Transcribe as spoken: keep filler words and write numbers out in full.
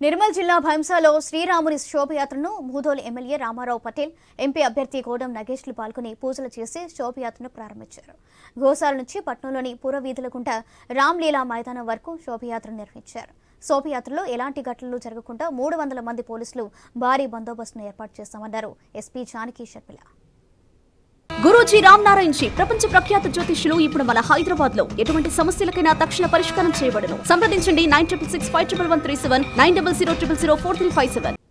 నిర్మల్ జిల్లా భైంసాలో శ్రీరాముని శోభయాత్రను భూదోలి ఎమ్మెల్యే రామా రావు పటేల్, ఎంపీ అభ్యర్థి గోడం నగేష్లు పాల్గొని పూజలు చేసి శోభయాత్రను ప్రారంభించారు. గోశాల నుంచి పట్నంలోని పురవీధుల గుండా రామ్లీలా మైదానం వరకు శోభయాత్ర నిర్వహించారు. శోభయాత్రలో ఎలాంటి ఘటనలు జరగకుండా మూడు వందల మంది పోలీసులు భారీ బందోబస్తును ఏర్పాటు చేశామన్నారు ఎస్పీ జానకి షర్మిల. గురూజీ రామ్ నారాయణ్ జీ ప్రపంచ ప్రఖ్యాత జ్యోతిష్యులు ఇప్పుడు మన హైదరాబాద్ లో ఎటువంటి సమస్యలకైనా తక్షణ పరిష్కారం చేయబడును. సంప్రదించండి nine triple six five triple one three seven nine double zero triple zero four three five seven.